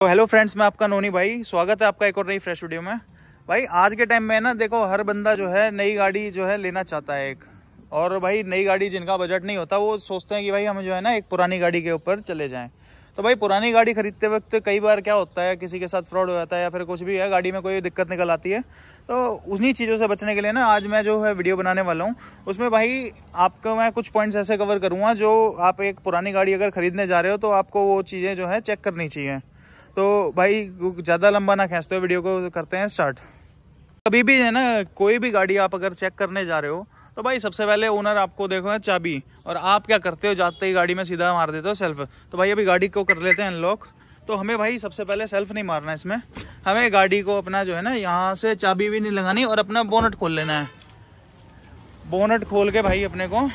तो hello friends, मैं आपका नोनी भाई। स्वागत है आपका एक और नई फ्रेश वीडियो में। भाई आज के टाइम में ना देखो, हर बंदा जो है नई गाड़ी जो है लेना चाहता है एक। और भाई नई गाड़ी जिनका बजट नहीं होता वो सोचते हैं कि भाई हम जो है ना एक पुरानी गाड़ी के ऊपर चले जाएं। तो भाई पुरानी गाड़ी खरीदते वक्त कई बार क्या होता है, किसी के साथ फ्रॉड हो जाता है या फिर कुछ भी है, गाड़ी में कोई दिक्कत निकल आती है। तो उन्हीं चीज़ों से बचने के लिए ना आज मैं जो है वीडियो बनाने वाला हूँ। उसमें भाई आपको मैं कुछ पॉइंट्स ऐसे कवर करूँगा जो आप एक पुरानी गाड़ी अगर खरीदने जा रहे हो तो आपको वो चीज़ें जो है चेक करनी चाहिए। तो भाई ज़्यादा लंबा ना खींचते हुए वीडियो को करते हैं स्टार्ट। कभी भी है ना कोई भी गाड़ी आप अगर चेक करने जा रहे हो तो भाई सबसे पहले ओनर आपको देखो चाबी, और आप क्या करते हो, जाते ही गाड़ी में सीधा मार देते हो सेल्फ। तो भाई अभी गाड़ी को कर लेते हैं अनलॉक। तो हमें भाई सबसे पहले सेल्फ नहीं मारना है इसमें, हमें गाड़ी को अपना जो है ना यहाँ से चाबी भी नहीं लगानी और अपना बोनट खोल लेना है। बोनट खोल के भाई अपने को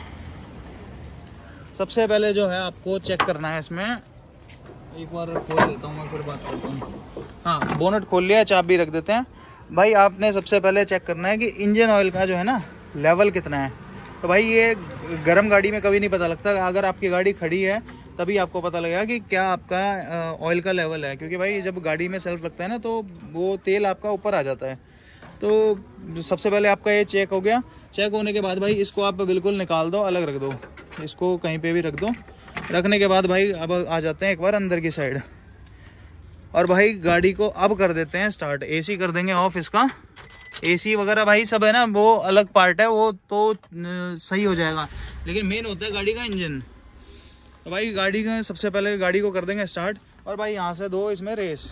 सबसे पहले जो है आपको चेक करना है इसमें। एक बार खोल लेता हूँ मैं, फिर बात करता हूँ। हाँ, बोनट खोल लिया, चाबी रख देते हैं। भाई आपने सबसे पहले चेक करना है कि इंजन ऑयल का जो है ना लेवल कितना है। तो भाई ये गर्म गाड़ी में कभी नहीं पता लगता, अगर आपकी गाड़ी खड़ी है तभी आपको पता लगेगा कि क्या आपका ऑयल का लेवल है। क्योंकि भाई जब गाड़ी में सेल्फ लगता है ना तो वो तेल आपका ऊपर आ जाता है। तो सबसे पहले आपका ये चेक हो गया। चेक होने के बाद भाई इसको आप बिल्कुल निकाल दो, अलग रख दो, इसको कहीं पे भी रख दो। रखने के बाद भाई अब आ जाते हैं एक बार अंदर की साइड, और भाई गाड़ी को अब कर देते हैं स्टार्ट। एसी कर देंगे ऑफ इसका। एसी वगैरह भाई सब है ना वो अलग पार्ट है, वो तो सही हो जाएगा, लेकिन मेन होता है गाड़ी का इंजन। तो भाई गाड़ी का सबसे पहले गाड़ी को कर देंगे स्टार्ट, और भाई यहाँ से दो इसमें रेस।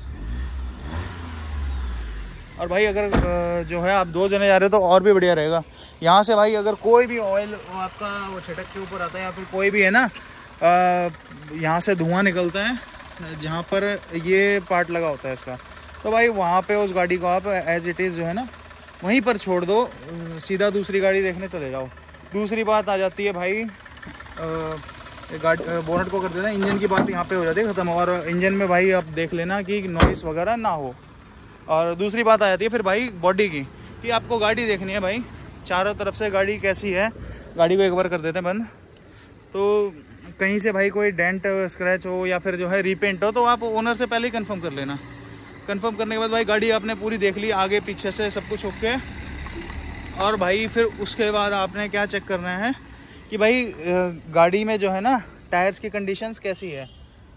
और भाई अगर जो है आप 2 जने जा रहे हो तो और भी बढ़िया रहेगा। यहाँ से भाई अगर कोई भी ऑयल आपका वो छिटक के ऊपर आता है या फिर कोई भी है ना यहाँ से धुआं निकलता है जहाँ पर ये पार्ट लगा होता है इसका, तो भाई वहाँ पे उस गाड़ी को आप एज इट इज़ जो है ना वहीं पर छोड़ दो, सीधा दूसरी गाड़ी देखने चले जाओ। दूसरी बात आ जाती है भाई गाड़ी बोनट को कर देते हैं। इंजन की बात यहाँ पे हो जाती है ख़त्म, और इंजन में भाई आप देख लेना कि नॉइस वगैरह ना हो। और दूसरी बात आ जाती है फिर भाई बॉडी की, कि आपको गाड़ी देखनी है भाई चारों तरफ से गाड़ी कैसी है। गाड़ी को एक बार कर देते हैं बंद। तो कहीं से भाई कोई डेंट स्क्रैच हो या फिर जो है रीपेंट हो तो आप ओनर से पहले ही कंफर्म कर लेना। कंफर्म करने के बाद भाई गाड़ी आपने पूरी देख ली, आगे पीछे से सब कुछ ओके। और भाई फिर उसके बाद आपने क्या चेक करना है कि भाई गाड़ी में जो है ना टायर्स की कंडीशंस कैसी है।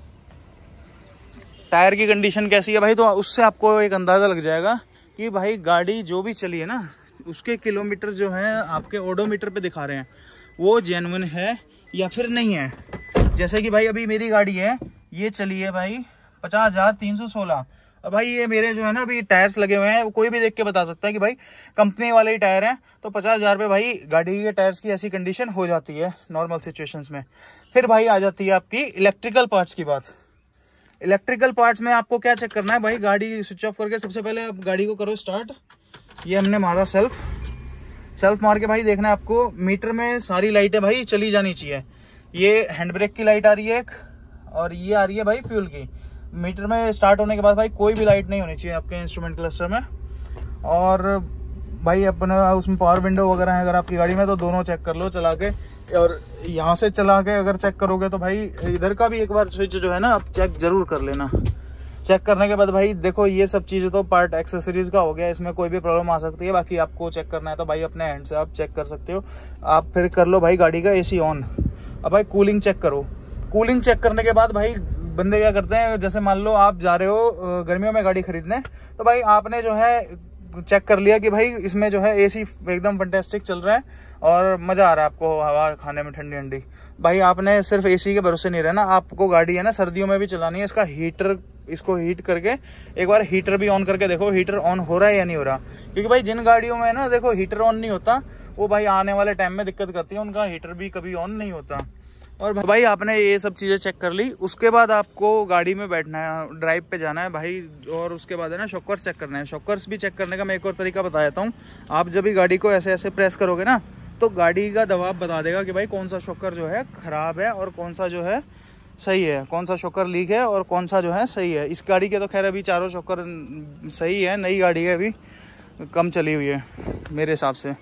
टायर की कंडीशन कैसी है भाई, तो उससे आपको एक अंदाज़ा लग जाएगा कि भाई गाड़ी जो भी चली है ना उसके किलोमीटर जो है आपके ओडोमीटर पे दिखा रहे हैं वो जेन्युइन है या फिर नहीं है। जैसे कि भाई अभी मेरी गाड़ी है, ये चली है भाई 50,316। अब भाई ये मेरे जो है ना अभी टायर्स लगे हुए हैं, कोई भी देख के बता सकता है कि भाई कंपनी वाले ही टायर हैं। तो 50,000 पे भाई गाड़ी के टायर्स की ऐसी कंडीशन हो जाती है नॉर्मल सिचुएशंस में। फिर भाई आ जाती है आपकी इलेक्ट्रिकल पार्ट्स की बात। इलेक्ट्रिकल पार्ट्स में आपको क्या चेक करना है भाई, गाड़ी स्विच ऑफ करके सबसे पहले आप गाड़ी को करो स्टार्ट। ये हमने मारा सेल्फ मार के भाई देखना है आपको मीटर में सारी लाइटें भाई चली जानी चाहिए। ये हैंड ब्रेक की लाइट आ रही है एक, और ये आ रही है भाई फ्यूल की। मीटर में स्टार्ट होने के बाद भाई कोई भी लाइट नहीं होनी चाहिए आपके इंस्ट्रूमेंट क्लस्टर में। और भाई अपना उसमें पावर विंडो वगैरह है अगर आपकी गाड़ी में तो दोनों चेक कर लो चला के। और यहाँ से चला के अगर चेक करोगे तो भाई इधर का भी एक बार स्विच जो है ना आप चेक जरूर कर लेना। चेक करने के बाद भाई देखो ये सब चीज़ें तो पार्ट एक्सेसरीज का हो गया, इसमें कोई भी प्रॉब्लम आ सकती है। बाकी आपको चेक करना है तो भाई अपने हैंड से आप चेक कर सकते हो। आप फिर कर लो भाई गाड़ी का एसी ऑन। अब भाई कूलिंग चेक करो। कूलिंग चेक करने के बाद भाई बंदे क्या करते हैं, जैसे मान लो आप जा रहे हो गर्मियों में गाड़ी खरीदने, तो भाई आपने जो है चेक कर लिया कि भाई इसमें जो है एसी एकदम फैंटास्टिक चल रहा है और मज़ा आ रहा है आपको हवा खाने में ठंडी ठंडी। भाई आपने सिर्फ एसी के भरोसे नहीं रहना, आपको गाड़ी है ना सर्दियों में भी चलानी है। इसका हीटर, इसको हीट करके एक बार हीटर भी ऑन करके देखो हीटर ऑन हो रहा है या नहीं हो रहा। क्योंकि भाई जिन गाड़ियों में ना देखो हीटर ऑन नहीं होता वो भाई आने वाले टाइम में दिक्कत करती है, उनका हीटर भी कभी ऑन नहीं होता। और भाई आपने ये सब चीज़ें चेक कर ली, उसके बाद आपको गाड़ी में बैठना है, ड्राइव पे जाना है भाई। और उसके बाद है ना शॉकर्स चेक करना है। शॉकर्स भी चेक करने का मैं एक और तरीका बता देता हूँ। आप जब भी गाड़ी को ऐसे ऐसे प्रेस करोगे ना तो गाड़ी का दबाव बता देगा कि भाई कौन सा शॉकर जो है ख़राब है और कौन सा जो है सही है, कौन सा शॉकर लीक है और कौन सा जो है सही है। इस गाड़ी के तो खैर अभी चारों शॉकर सही है, नई गाड़ी है, अभी कम चली हुई है मेरे हिसाब से।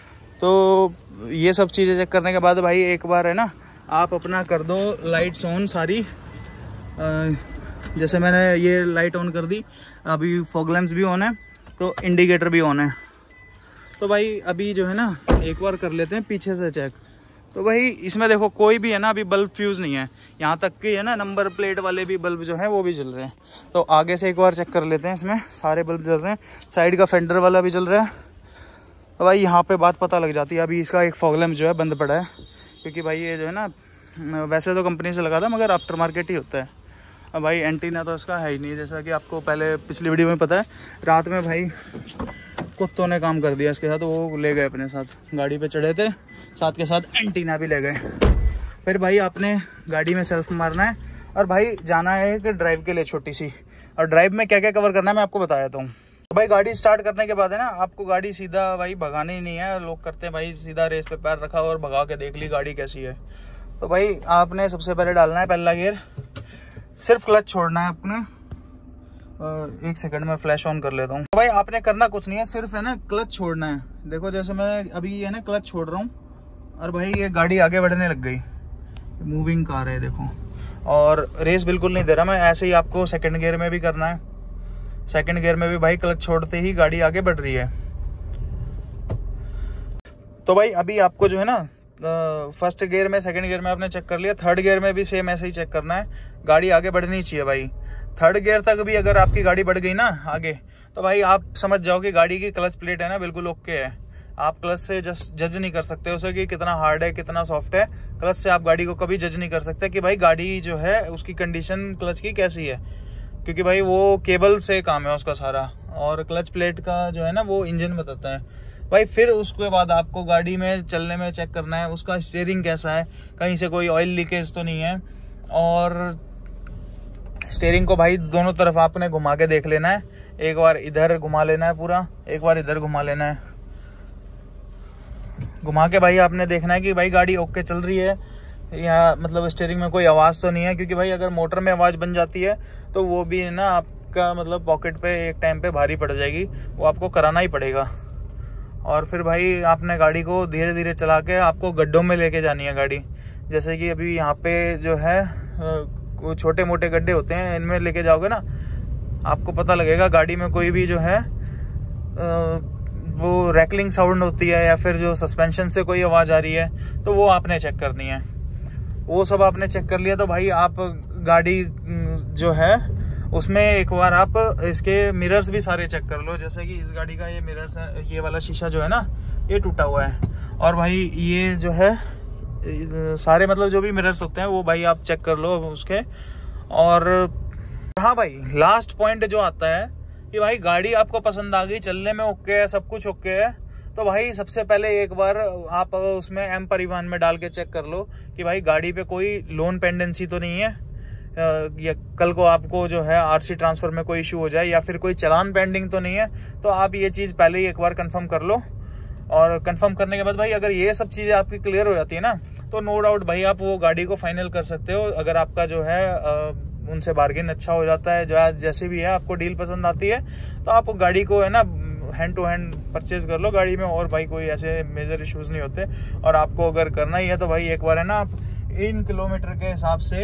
तो ये सब चीज़ें चेक करने के बाद भाई एक बार है ना आप अपना कर दो लाइट्स ऑन सारी, जैसे मैंने ये लाइट ऑन कर दी, अभी फॉग लैंप्स भी ऑन है, तो इंडिकेटर भी ऑन है। तो भाई अभी जो है ना एक बार कर लेते हैं पीछे से चेक। तो भाई इसमें देखो कोई भी है ना अभी बल्ब फ्यूज़ नहीं है, यहाँ तक कि है ना नंबर प्लेट वाले भी बल्ब जो है वो भी जल रहे हैं। तो आगे से एक बार चेक कर लेते हैं, इसमें सारे बल्ब जल रहे हैं, साइड का फेंडर वाला भी जल रहा है। तो भाई यहाँ पे बात पता लग जाती है। अभी इसका एक फॉग लैंप जो है बंद पड़ा है, क्योंकि भाई ये जो है ना वैसे तो कंपनी से लगा था मगर आफ्टर मार्केट ही होता है। अब भाई एंटीना तो इसका है ही नहीं, जैसा कि आपको पहले पिछली वीडियो में पता है। रात में भाई कुत्तों ने काम कर दिया इसके साथ, वो ले गए अपने साथ, गाड़ी पे चढ़े थे, साथ के साथ एंटीना भी ले गए। फिर भाई आपने गाड़ी में सेल्फ मारना है और भाई जाना है एक ड्राइव के लिए छोटी सी। और ड्राइव में क्या क्या कवर करना है मैं आपको बता देता हूँ। तो भाई गाड़ी स्टार्ट करने के बाद है ना आपको गाड़ी सीधा भाई भगानी नहीं है। लोग करते हैं भाई सीधा रेस पे पैर रखा और भगा के देख ली गाड़ी कैसी है। तो भाई आपने सबसे पहले डालना है पहला गियर, सिर्फ क्लच छोड़ना है आपने। एक सेकंड में फ्लैश ऑन कर लेता हूँ। तो भाई आपने करना कुछ नहीं है, सिर्फ है ना क्लच छोड़ना है। देखो जैसे मैं अभी ये ना क्लच छोड़ रहा हूँ और भाई ये गाड़ी आगे बढ़ने लग गई, मूविंग कार है देखो। और रेस बिल्कुल नहीं दे रहा मैं, ऐसे ही आपको सेकंड गियर में भी करना है। सेकंड गियर में भी भाई क्लच छोड़ते ही गाड़ी आगे बढ़ रही है। तो भाई अभी आपको जो है ना फर्स्ट गियर में, सेकंड गियर में आपने चेक कर लिया, थर्ड गियर में भी सेम ऐसे ही चेक करना है। गाड़ी आगे बढ़नी चाहिए भाई। थर्ड गियर तक भी अगर आपकी गाड़ी बढ़ गई ना आगे, तो भाई आप समझ जाओ कि गाड़ी की क्लच प्लेट है ना बिल्कुल ओके है। आप क्लच से जज नहीं कर सकते उसे कि कितना हार्ड है कितना सॉफ्ट है। क्लच से आप गाड़ी को कभी जज नहीं कर सकते कि भाई गाड़ी जो है उसकी कंडीशन क्लच की कैसी है, क्योंकि भाई वो केबल से काम है उसका सारा, और क्लच प्लेट का जो है ना वो इंजन बताता है भाई। फिर उसके बाद आपको गाड़ी में चलने में चेक करना है उसका स्टीयरिंग कैसा है, कहीं से कोई ऑयल लीकेज तो नहीं है। और स्टीयरिंग को भाई दोनों तरफ आपने घुमा के देख लेना है। एक बार इधर घुमा लेना है पूरा, एक बार इधर घुमा लेना है। घुमा के भाई आपने देखना है कि भाई गाड़ी ओके चल रही है, या मतलब स्टीयरिंग में कोई आवाज़ तो नहीं है, क्योंकि भाई अगर मोटर में आवाज़ बन जाती है तो वो भी ना आपका मतलब पॉकेट पे एक टाइम पे भारी पड़ जाएगी, वो आपको कराना ही पड़ेगा। और फिर भाई आपने गाड़ी को धीरे धीरे चला के आपको गड्ढों में लेके जानी है गाड़ी। जैसे कि अभी यहाँ पे जो है छोटे मोटे गड्ढे होते हैं, इनमें लेके जाओगे ना आपको पता लगेगा गाड़ी में कोई भी जो है वो रैकलिंग साउंड होती है या फिर जो सस्पेंशन से कोई आवाज़ आ रही है, तो वो आपने चेक करनी है। वो सब आपने चेक कर लिया तो भाई आप गाड़ी जो है उसमें एक बार आप इसके मिरर्स भी सारे चेक कर लो। जैसे कि इस गाड़ी का ये मिरर्स है, ये वाला शीशा जो है ना ये टूटा हुआ है, और भाई ये जो है सारे मतलब जो भी मिरर्स होते हैं वो भाई आप चेक कर लो उसके। और हाँ भाई लास्ट पॉइंट जो आता है कि भाई गाड़ी आपको पसंद आ गई, चलने में ओके है, सब कुछ ओके है, तो भाई सबसे पहले एक बार आप उसमें एम परिवहन में डाल के चेक कर लो कि भाई गाड़ी पे कोई लोन पेंडेंसी तो नहीं है, या कल को आपको जो है आरसी ट्रांसफर में कोई इशू हो जाए या फिर कोई चालान पेंडिंग तो नहीं है। तो आप ये चीज़ पहले ही एक बार कंफर्म कर लो। और कंफर्म करने के बाद भाई अगर ये सब चीज़ें आपकी क्लियर हो जाती है ना, तो नो डाउट भाई आप वो गाड़ी को फाइनल कर सकते हो। अगर आपका जो है उनसे बार्गेन अच्छा हो जाता है, जो जैसे भी है आपको डील पसंद आती है, तो आप गाड़ी को है ना हैंड टू हैंड परचेज कर लो गाड़ी में, और भाई कोई ऐसे मेजर इश्यूज नहीं होते। और आपको अगर करना ही है तो भाई एक बार है ना आप इन किलोमीटर के हिसाब से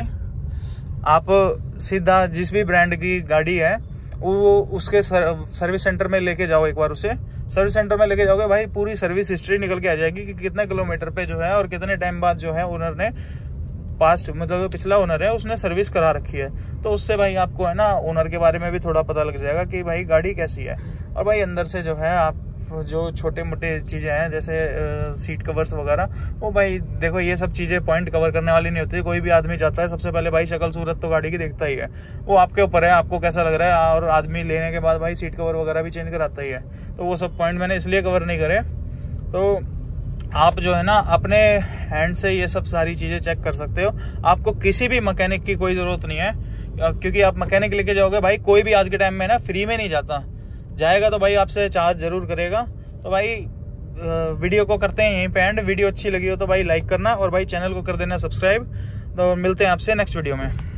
आप सीधा जिस भी ब्रांड की गाड़ी है वो उसके सर्विस सेंटर में लेके जाओ। एक बार उसे सर्विस सेंटर में लेके जाओगे भाई पूरी सर्विस हिस्ट्री निकल के आ जाएगी कि कितने किलोमीटर पे जो है और कितने टाइम बाद जो है ओनर ने पास्ट मतलब जो पिछला ओनर है उसने सर्विस करा रखी है। तो उससे भाई आपको है ना ओनर के बारे में भी थोड़ा पता लग जाएगा कि भाई गाड़ी कैसी है। और भाई अंदर से जो है आप जो छोटे मोटे चीज़ें हैं जैसे सीट कवर्स वगैरह, वो भाई देखो ये सब चीज़ें पॉइंट कवर करने वाली नहीं होती। कोई भी आदमी जाता है सबसे पहले भाई शक्ल सूरत तो गाड़ी की देखता ही है, वो आपके ऊपर है आपको कैसा लग रहा है। और आदमी लेने के बाद भाई सीट कवर वगैरह भी चेंज कराता ही है। तो वो सब पॉइंट मैंने इसलिए कवर नहीं करे। तो आप जो है ना अपने हैंड से ये सब सारी चीज़ें चेक कर सकते हो। आपको किसी भी मैकेनिक की कोई ज़रूरत नहीं है, क्योंकि आप मैकेनिक लेके जाओगे भाई कोई भी आज के टाइम में ना फ्री में नहीं जाता, जाएगा तो भाई आपसे चार्ज जरूर करेगा। तो भाई वीडियो को करते हैं यहीं पे एंड। वीडियो अच्छी लगी हो तो भाई लाइक करना और भाई चैनल को कर देना सब्सक्राइब। तो मिलते हैं आपसे नेक्स्ट वीडियो में।